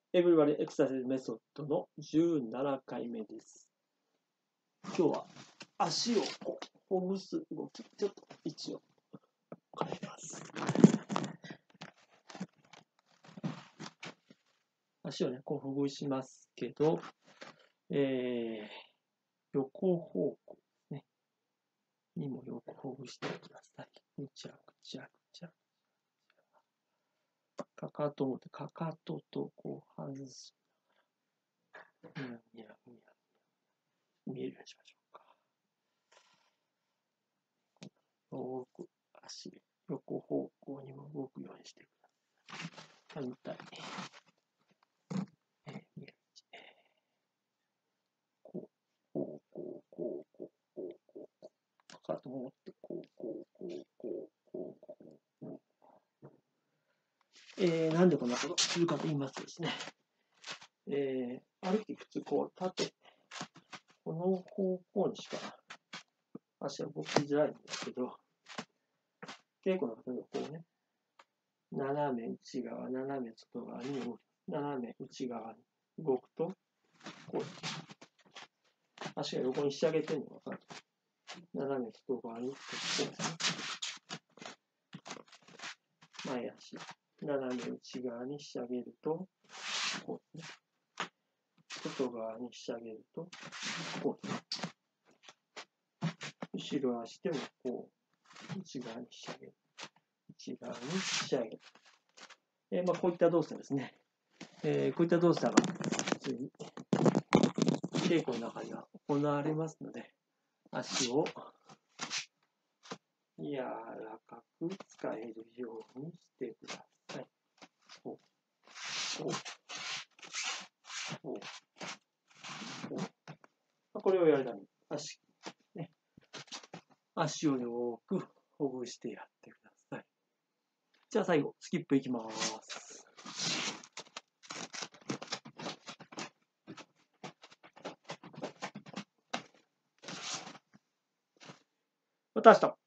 エブリバディエクササイズメソッドの17回目です。今日は足をほぐす動き、ちょっと位置を変えます。足をね、こうほぐしますけど、横方向ですね。にもよくほぐしてください。ぐちゃぐちゃぐちゃ。かかとを持って、かかととこう外す。見えるようにしましょうか。よく足、横方向にも動くようにしてください。反対。見える位置。こう、かかとを持って、なんでこんなことするかと言いますとですね、歩き普通こう縦、この方向にしか足は動きづらいんですけど、稽古の方でこうね、斜め内側、斜め外側に動く、斜め内側に動くと、こう足が横に仕上げてるのが分かる。斜め外側にこうですね。前足、斜め内側に仕上げると、こうですね。外側に仕上げると、こうですね。後ろ足でもこう、内側に仕上げる。内側に仕上げる。こういった動作ですね。こういった動作が普通に稽古の中では行われますので、足を柔らかく使えるようにしてください。これをやるために足をよくほぐしてやってください。じゃあ最後、スキップいきます。また明日。